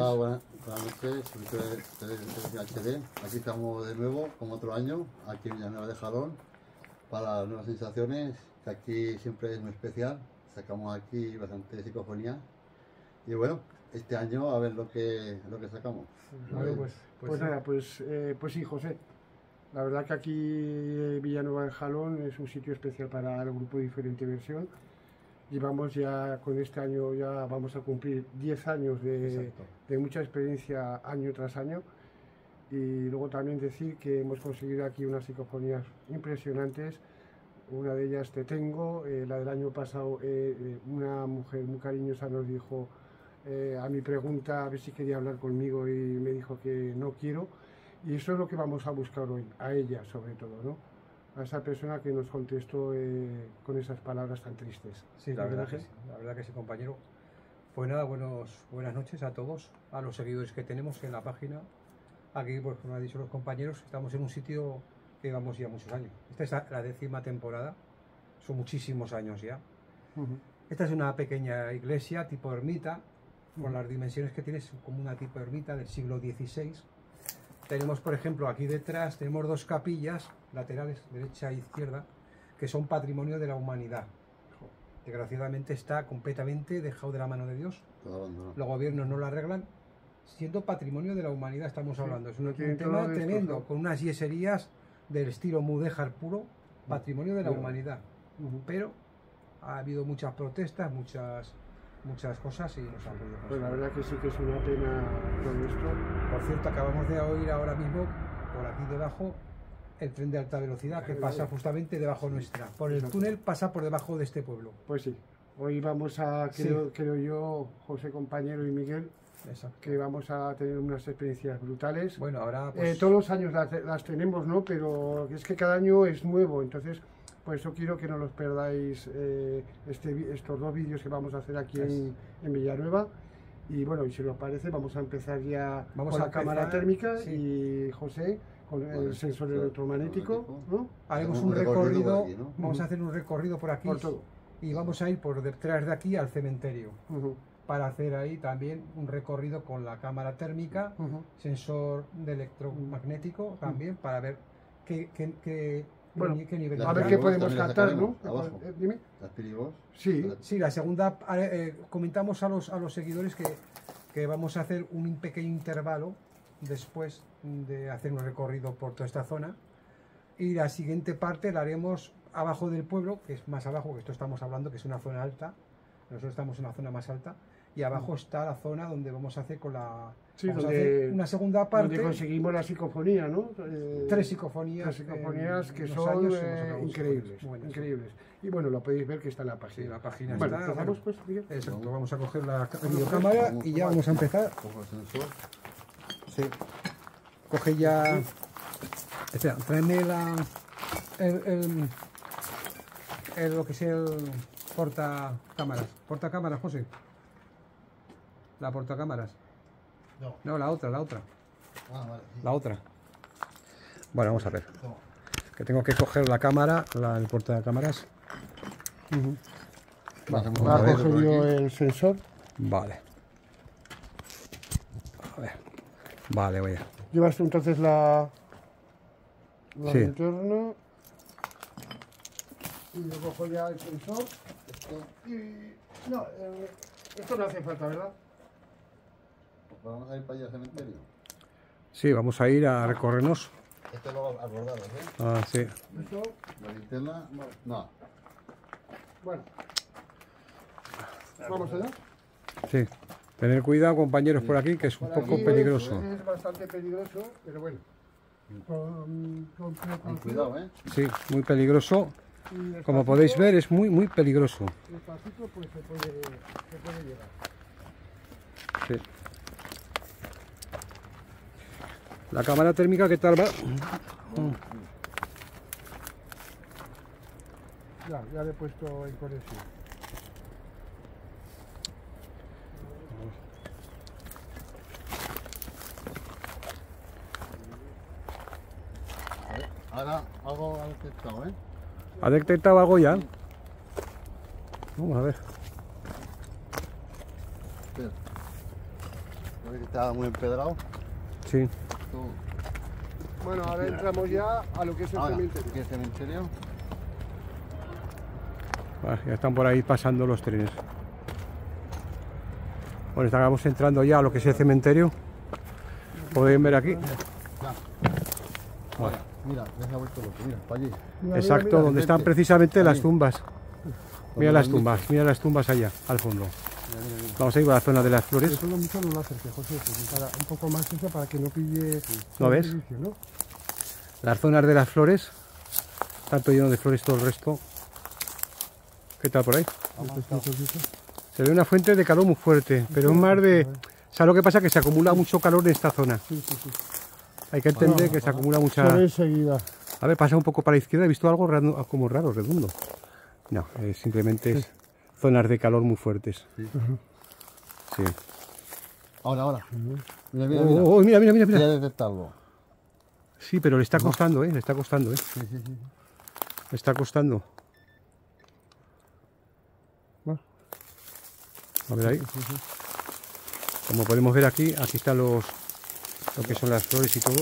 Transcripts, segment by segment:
Hola, buenas noches, soy HD. Aquí estamos de nuevo, como otro año, aquí en Villanueva de Jalón, para nuevas sensaciones, que aquí siempre es muy especial. Sacamos aquí bastante psicofonía. Y bueno, este año a ver lo que sacamos. Bueno, pues sí, José. La verdad que aquí Villanueva de Jalón es un sitio especial para el grupo Diferente Versión. Llevamos ya, con este año ya vamos a cumplir 10 años de mucha experiencia año tras año. Y luego también decir que hemos conseguido aquí unas psicofonías impresionantes. Una de ellas Te Tengo, la del año pasado, una mujer muy cariñosa nos dijo a mi pregunta a ver si quería hablar conmigo y me dijo que no quiero. Y eso es lo que vamos a buscar hoy, a ella sobre todo, ¿no? A esa persona que nos contestó con esas palabras tan tristes. Sí, la verdad que sí, compañero. Pues nada, buenas noches a todos, a los seguidores que tenemos en la página. Aquí, pues como han dicho los compañeros, estamos en un sitio que llevamos ya muchos años. Esta es la 10ª temporada, son muchísimos años ya. Esta es una pequeña iglesia tipo ermita, con las dimensiones que tiene, es como una tipo ermita del siglo XVI. Tenemos, por ejemplo, aquí detrás, tenemos 2 capillas laterales, derecha e izquierda, que son patrimonio de la humanidad. Desgraciadamente está completamente dejado de la mano de Dios. Los gobiernos no lo arreglan, siendo patrimonio de la humanidad estamos hablando. Es un tema tremendo, con unas yeserías del estilo mudéjar puro, patrimonio de la humanidad. Pero ha habido muchas protestas, muchas cosas y nos han podido pasar. Pues la verdad que sí que es una pena todo esto. Por cierto, acabamos de oír ahora mismo, por aquí debajo, el tren de alta velocidad que pasa justamente debajo nuestra. Por el túnel pasa por debajo de este pueblo. Pues sí. Hoy vamos a, creo yo, José compañero y Miguel, que vamos a tener unas experiencias brutales. Bueno, ahora pues... todos los años las tenemos, ¿no? Pero es que cada año es nuevo, entonces... Por eso quiero que no los perdáis estos 2 vídeos que vamos a hacer aquí en Villanueva. Y bueno, y si os parece, vamos a empezar ya con la cámara térmica y José con el sensor electromagnético, ¿no? Haremos un recorrido, vamos a hacer un recorrido por aquí y vamos a ir por detrás de aquí al cementerio. Para hacer ahí también un recorrido con la cámara térmica, sensor de electromagnético también, para ver qué nivel. A ver qué podemos captar, ¿no? Dime. ¿Las pirigos? Sí, la segunda, comentamos a los seguidores que vamos a hacer un pequeño intervalo después de hacer un recorrido por toda esta zona, y la siguiente parte la haremos abajo del pueblo, que es más abajo, que esto estamos hablando que es una zona alta, nosotros estamos en una zona más alta, y abajo está la zona donde vamos a hacer con la... vamos a hacer una segunda parte. Donde conseguimos la psicofonía, ¿no? 3 psicofonías. 3 psicofonías que son increíbles, increíbles. Y bueno, lo podéis ver que está en la página. Sí, la página bueno, está. Empezamos, pues, Miguel. Exacto, vamos a coger la videocámara y ya vamos a empezar. Cojo el sensor. Sí. Coge ya... Espera, tráeme lo que sea el portacámaras, José. La portacámaras. No, la otra. Ah, vale, sí. La otra. Bueno, vamos a ver. Que tengo que coger la cámara, el portacámaras. Vale, coger yo el sensor. Vale. A ver. Vale, voy a. Llevas tú entonces la linterna. Y yo cojo ya el sensor. Y no, esto no hace falta, ¿verdad? Pues vamos a ir para allá al cementerio. Sí, vamos a ir a recorrernos. Esto lo acordaros, ¿eh? Ah, sí. Esto, La linterna, no. bueno. Vamos allá. Sí. Tener cuidado, compañeros, por aquí, que es un poco peligroso. Es bastante peligroso, pero bueno. Con cuidado, ¿eh? Sí, muy peligroso. Como podéis ver, es muy peligroso. Despacito, pues se puede llegar. Sí. La cámara térmica, ¿qué tal va? Ya le he puesto en conexión. Ahora algo ha detectado, ¿eh? ¿Ha detectado algo ya? Vamos a ver. Espera. A ver qué está muy empedrado. Sí. Bueno, ahora entramos ya a lo que es el cementerio. ¿Qué cementerio? Ya están por ahí pasando los trenes. Bueno, estamos entrando ya a lo que es el cementerio. Pueden ver aquí. Vale. Mira, deja vuelto loco, mira, para allí. Exacto, donde están precisamente las tumbas. Mira las tumbas allá, al fondo. Vamos a ir a la zona de las flores. Eso mucho no lo acerque, José, un poco más eso para que no pille... ¿No ves? ¿no? Las zonas de las flores. Tanto lleno de flores todo el resto. ¿Qué tal por ahí? Se ve una fuente de calor muy fuerte, pero un mar de... ¿Sabes lo que pasa? Que se acumula mucho calor en esta zona. Sí, sí, sí. Hay que entender que se acumula mucha... enseguida. A ver, pasa un poco para la izquierda. He visto algo como raro, redondo. No, simplemente es zonas de calor muy fuertes. Sí. Sí. Ahora. Mira, mira. Voy a detectarlo. Sí, pero le está costando, le está costando, Sí. Le está costando. A ver ahí. Como podemos ver aquí están lo que son las flores y todo.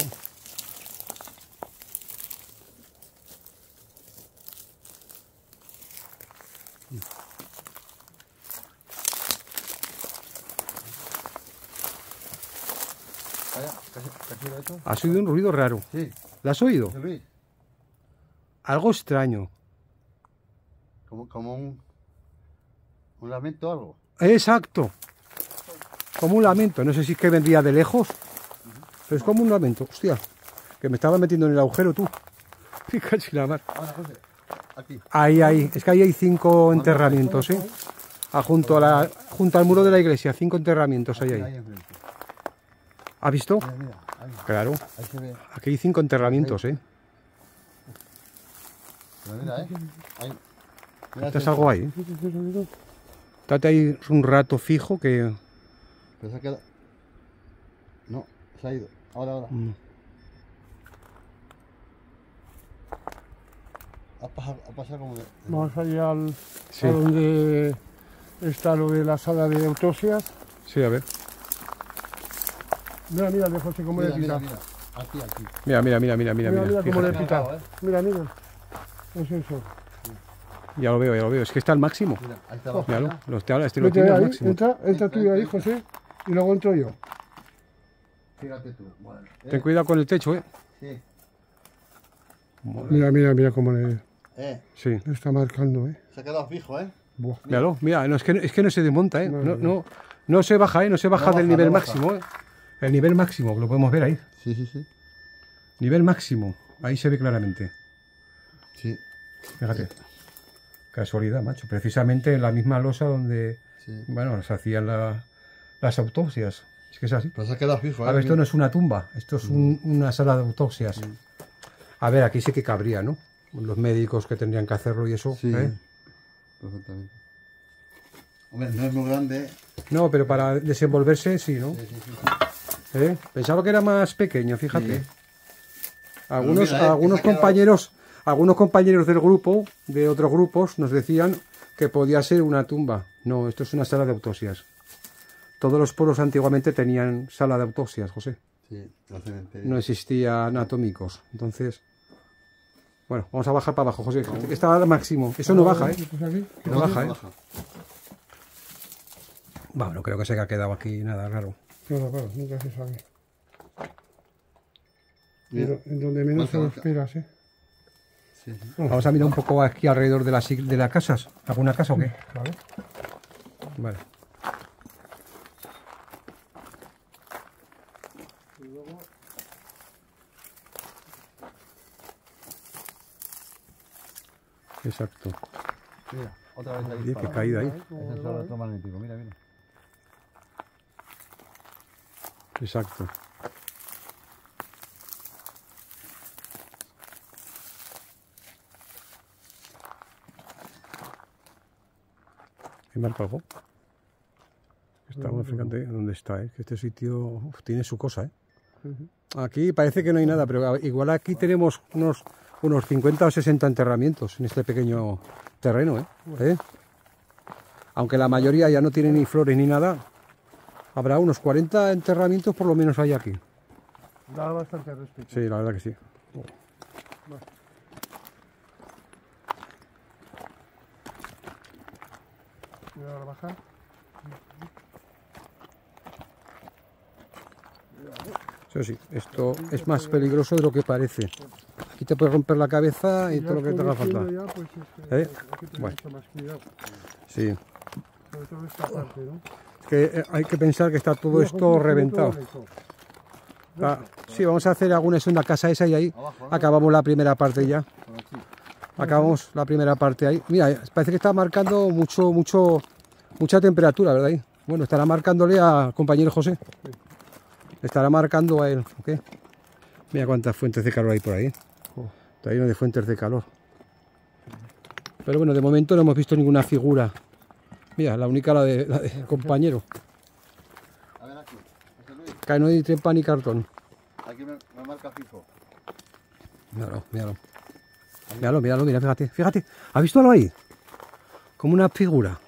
Ha sido un ruido raro. Sí. ¿Lo has oído? Luis. Algo extraño. Como un lamento o algo. Exacto. Como un lamento. No sé si es que vendría de lejos. Pero es como un lamento. Hostia. Que me estaba metiendo en el agujero tú. Fíjate la mar. Ahora, José. Aquí. Ahí. Es que ahí hay 5 enterramientos, ¿eh? Junto al muro de la iglesia. 5 enterramientos hay ahí. Enfrente. ¿Has visto? Mira, ahí. Claro. Ahí se ve. Aquí hay 5 enterramientos, ¿eh? Pero mira, ahí. Mira, ¿Estás algo ahí? Estate ahí un rato fijo que... Pero se ha quedado. No, se ha ido. Ahora. Ha pasado como de... Vamos allá a donde está lo de la sala de autopsias. Sí, a ver. Mira, de José, cómo le pica. Mira. Aquí. Mira. Cómo le Fíjate. pica. Mira. Es eso. Ya lo veo. Es que está al máximo. Mira, ahí está la Míralo, sala. este lo Vete tiene al ahí, máximo. entra tú ahí, José, y luego entro yo. Fíjate tú. Bueno, Ten cuidado con el techo, ¿eh? Sí. Mira cómo le Sí. está marcando, Se ha quedado fijo, ¿eh? Buah. Míralo, mira, no, es que no se desmonta, ¿eh? No. No se baja, ¿eh? No se baja No del baja, nivel no baja. máximo, ¿eh? El nivel máximo, lo podemos ver ahí. Sí. Nivel máximo, ahí se ve claramente. Sí. Fíjate. Casualidad, macho. Precisamente en la misma losa donde, Sí. bueno, se hacían las autopsias. Es que es así. Pero se ha quedado fijo, ¿eh? A ver, esto no es una tumba, esto es una sala de autopsias. A ver, aquí sí que cabría, ¿no? Los médicos que tendrían que hacerlo y eso. Sí. ¿Eh? Perfectamente. Hombre, no es muy grande. No, pero para desenvolverse sí, ¿no? Sí. ¿Eh? Pensaba que era más pequeño, fíjate. Sí. Algunos, Pero mira, algunos que se ha algunos compañeros del grupo, de otros grupos, nos decían que podía ser una tumba. No, esto es una sala de autopsias. Todos los pueblos antiguamente tenían sala de autopsias, José. Sí, el cementerio. No existía anatómicos. Entonces, bueno, vamos a bajar para abajo, José. Está al máximo. Eso no baja, ¿eh? No baja, ¿eh? Bueno, no creo que se haya quedado aquí nada raro. Claro, nunca se sabe. Mira. Pero en donde menos te lo esperas, ¿eh? Sí. Vamos a mirar un poco aquí alrededor de las casas. ¿Alguna casa o qué? Vale. Vale. Exacto. Mira, otra vez ahí. Oye, qué caída ahí. Es el sol electromagnético, mira. Exacto. ¿Hay marca algo? Estamos, fíjate dónde está, ¿eh? Que este sitio tiene su cosa, ¿eh? Aquí parece que no hay nada, pero igual aquí tenemos unos 50 o 60 enterramientos en este pequeño terreno, ¿eh? Aunque la mayoría ya no tiene ni flores ni nada, Habrá unos 40 enterramientos por lo menos hay aquí. Da bastante respeto. Sí, la verdad que sí. Vale. Voy a bajar. Eso sí, esto es más peligroso de lo que parece. Aquí te puede romper la cabeza y todo lo que te haga falta. Ya, pues, ¿Eh? hay que tener Bueno. mucho más cuidado. Sí. Sobre todo esta parte, ¿no? Es que hay que pensar que está todo Mira, esto José, reventado. todo esto. Ah, sí, vamos a hacer alguna en la casa esa y ahí Abajo, ¿no? acabamos la primera parte ya. Por aquí. Acabamos la primera parte ahí. Mira, parece que está marcando mucha temperatura, ¿verdad? Ahí. Bueno, estará marcándole al compañero José. Estará marcando a él, ¿ok? Mira cuántas fuentes de calor hay por ahí. Está lleno de fuentes de calor. Pero bueno, de momento no hemos visto ninguna figura. Mira, la única la de compañero. A ver aquí, José Luis, Que no hay trepa ni cartón. aquí me marca fijo. Míralo, míralo. Míralo, míralo, mira, fíjate, fíjate. ¿Has visto algo ahí? Como una figura.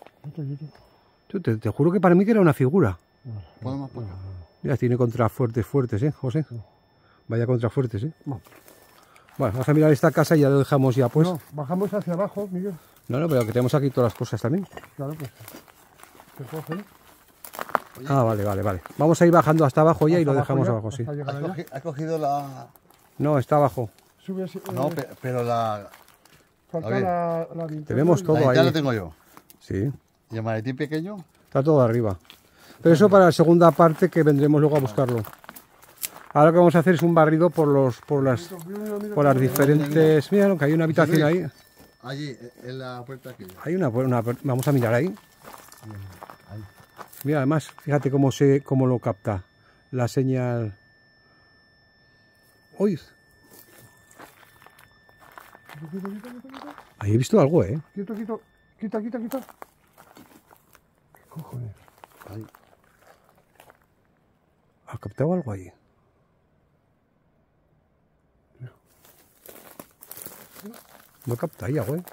Te juro que para mí que era una figura. Pon más para acá. Mira, tiene contrafuertes fuertes, José? Vaya contrafuertes, Bueno, vamos a mirar esta casa y ya lo dejamos ya, pues. No, bajamos hacia abajo, Miguel. No, pero que tenemos aquí todas las cosas también. Claro, pues. Se coge, ¿no? Ah, vale. Vamos a ir bajando hasta abajo ya y lo Hasta dejamos ya, abajo, sí. hasta llegar allá. ¿Has cogido la...? No, está abajo. Sube así, No, pero la... falta a ver. la linterna. Tenemos todo La ahí. ya la tengo yo. Sí, ¿Y el maletín pequeño? está todo arriba. Pero eso para la segunda parte que vendremos luego a buscarlo. Ahora lo que vamos a hacer es un barrido por las diferentes... Mira, que hay una habitación ahí. Allí, en la puerta aquella. Hay una... Vamos a mirar ahí. Ahí. Mira, además, fíjate cómo lo capta la señal. ¡Uy! Ahí he visto algo, Quito. Quita. ¿Qué cojones? Ahí. ¿Ha captado algo ahí? No capta ahí algo,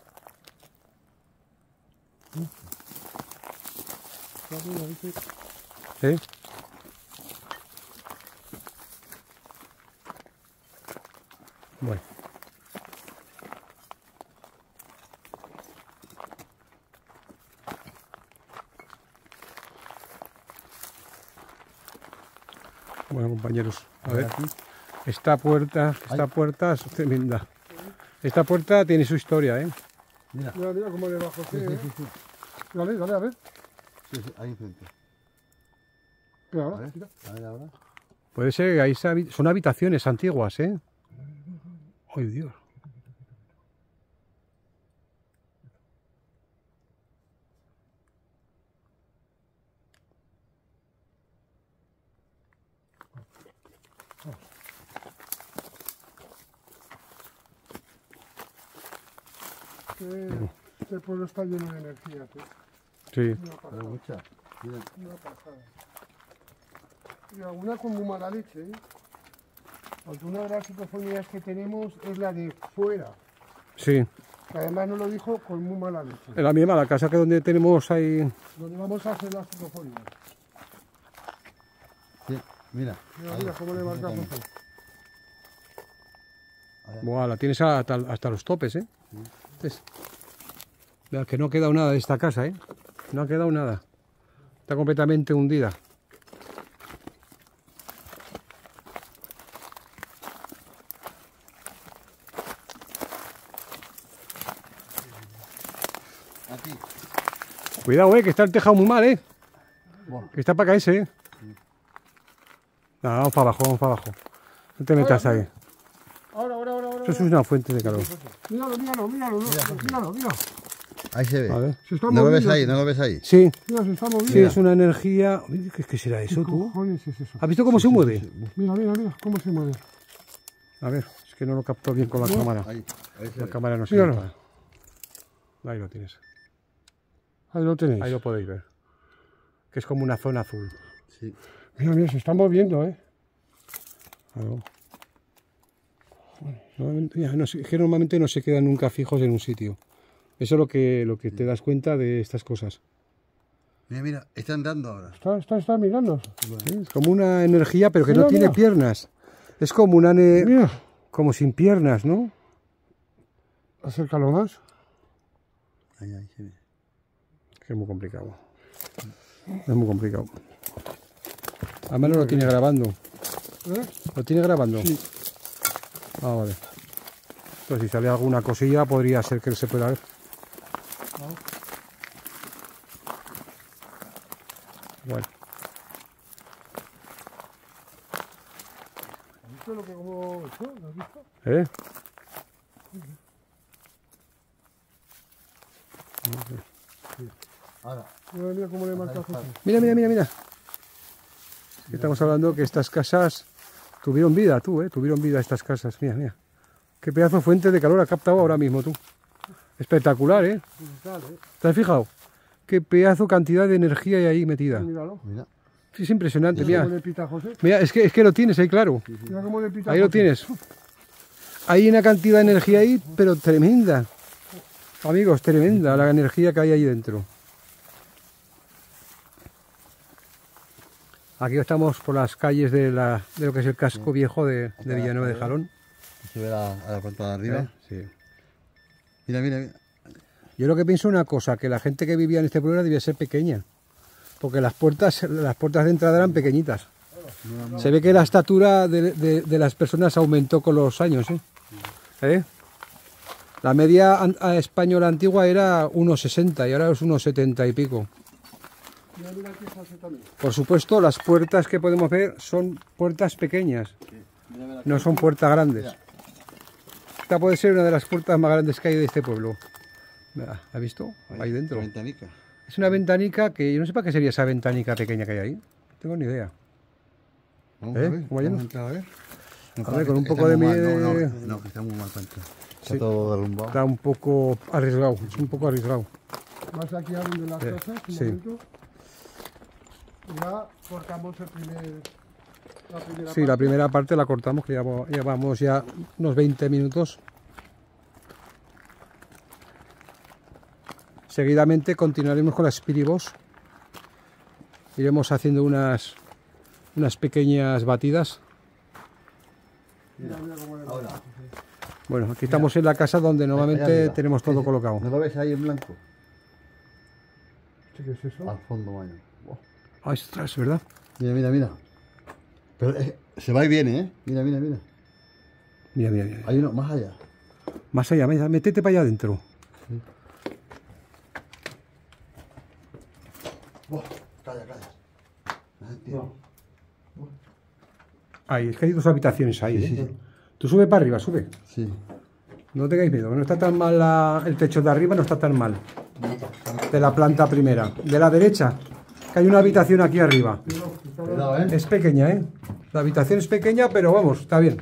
¿Sí? Bueno. Bueno, compañeros, a ver, esta puerta es tremenda. Esta puerta tiene su historia, Mira. Mira cómo le bajo, sí. Dale, a ver. Sí, ahí enfrente. Mira, A ahora, ver, quita. a ver ahora. Puede ser que ahí son habitaciones antiguas, ¡Ay, Dios! Este pueblo está lleno de energía, Sí. Una pasada. Pero mucha. Mira. Una pasada. Y alguna con muy mala leche, Porque una de las psicofonías que tenemos es la de fuera. Sí. Que además nos lo dijo con muy mala leche. En la misma, la casa que donde tenemos ahí... Donde vamos a hacer las psicofonías. Sí, mira. Mira cómo le marca también. José. Buah, la tienes hasta los topes, ¿Ves? Mira, que no ha quedado nada de esta casa, No ha quedado nada. Está completamente hundida. Aquí. Cuidado, que está el tejado muy mal, Bueno, Que está para caerse, Nada, vamos para abajo, No te metas ahí. Ahora. Eso es una fuente de calor. Míralo, mira. ahí se ve. A ver. Se está ¿No lo ves moviendo. ahí? ¿No lo ves ahí? Sí, Mira, se está moviendo. sí, es una energía... Uy, ¿Qué será eso, ¿Qué tú? cojones es eso? ¿Has visto cómo se mueve? Mira, cómo se mueve. A ver, es que no lo captó bien con la cámara. Ahí se La ve. cámara no se Míralo. nota. Ahí lo tienes. Ahí lo tenéis. Ahí lo podéis ver. Que es como una zona azul. Sí. Mira, se está moviendo, Claro. Normalmente, es que normalmente no se quedan nunca fijos en un sitio. Eso es lo que te das cuenta de estas cosas. Mira, mira, está andando ahora. Está mirando. Sí, es como una energía, pero que Mira, no tiene mira. piernas. Es como una... Mira, como sin piernas, ¿no? acércalo más. Ahí, ahí, sí. Que es muy complicado. Es muy complicado. Además no lo tiene grabando. ¿Eh? ¿Lo tiene grabando? Sí. Ah, vale. Entonces si sale alguna cosilla podría ser que se pueda ver. Bueno. ¿Has visto lo que como esto? ¿Lo has visto? ¿Eh? Ahora, Mira cómo le marca José. Mira, mira, mira, mira. Que estamos hablando que estas casas tuvieron vida, tuvieron vida estas casas. Mira, mira. Qué pedazo de fuente de calor ha captado ahora mismo tú. Espectacular, ¿eh? Brutal, ¿eh? ¿Te has fijado? Qué pedazo cantidad de energía hay ahí metida. Míralo. mira. Sí, es impresionante, Mira mira. cómo le pita a José. Mira, es que lo tienes ahí claro. Mira cómo le pita a Ahí lo José. tienes. Hay una cantidad de energía ahí, pero tremenda. Amigos, tremenda la energía que hay ahí dentro. Aquí estamos por las calles de lo que es el casco viejo de Villanueva de Jalón. Se ve a la planta de arriba. Sí. Mira, mira, mira. Yo lo que pienso es una cosa, que la gente que vivía en este pueblo debía ser pequeña. Porque las puertas de entrada eran pequeñitas. Se ve que la estatura de las personas aumentó con los años, ¿eh? ¿Eh? La media española antigua era 1,60 y ahora es 1,70 y pico. Mira, mira aquí José también. Por supuesto, las puertas que podemos ver son puertas pequeñas, Mira, mira. no son puertas grandes. Esta puede ser una de las puertas más grandes que hay de este pueblo. Mira, ¿has visto? Ahí dentro. Ventanica. Es una ventanica que yo no sé para qué sería esa ventanica pequeña que hay ahí. No tengo ni idea. Vamos ¿Eh? a ver. ¿Cómo lleno? Vamos a entrar a ver. A ver, con un Está poco de muy mal, miedo. No, que está muy mal tanto. Está Sí. todo derrumbado. Está un poco arriesgado, es un poco arriesgado. Vas aquí a donde las casas, un sí. momento. Ya cortamos la primera Sí, la primera parte la cortamos, que llevamos ya unos 20 minutos. Seguidamente continuaremos con las Spiribos. Iremos haciendo unas pequeñas batidas. Mira, mira cómo le Ahora. marca. Bueno, aquí estamos en la casa donde Allá normalmente arriba. tenemos todo colocado. ¿No lo ves ahí en blanco? ¿Qué es eso? Al fondo, vaya. Oh. Ah, ostras, ¿verdad? Mira, mira, mira. Pero se va y viene, ¿eh? Mira, mira, mira. Mira, mira, mira. Hay uno más allá. Más allá, métete para allá adentro. Oh, calla, calla. No entiendo. Ahí, es que hay dos habitaciones ahí, Sí, ¿eh? sí, sí. Tú sube para arriba, sube. Sí. No tengáis miedo, no está tan mal el techo de arriba, no está tan mal. De la planta primera. De la derecha, que hay una habitación aquí arriba. Cuidado, ¿eh? Es pequeña, ¿eh? La habitación es pequeña, pero vamos, está bien.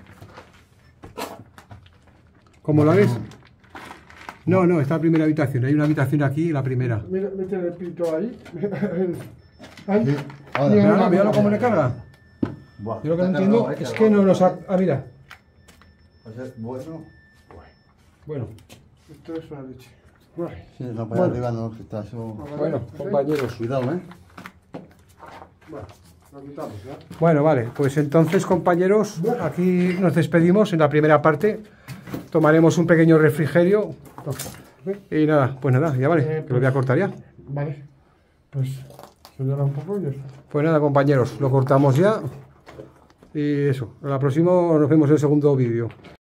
¿Cómo la ves? No, no, está la primera habitación. Hay una habitación aquí, la primera. Mira, mete el pito ahí. Ahí. Ahora, Mira, Míralo, míralo cómo le carga. Buah, Yo lo que no está entiendo cargado, es que no nos ha... Ah, mira. Va a ser bueno. Bueno, Esto es una leche. Sí, no, para arriba no, que está eso. bueno, compañeros. Cuidado, ¿eh? Bueno, lo quitamos ya. Bueno, vale, pues entonces, compañeros, aquí nos despedimos en la primera parte. Tomaremos un pequeño refrigerio. Y nada, pues nada, ya vale, que lo voy a cortar ya. Vale. Pues señora un poco y ya está. Pues nada, compañeros, lo cortamos ya. Y eso, a la próxima nos vemos en el segundo vídeo.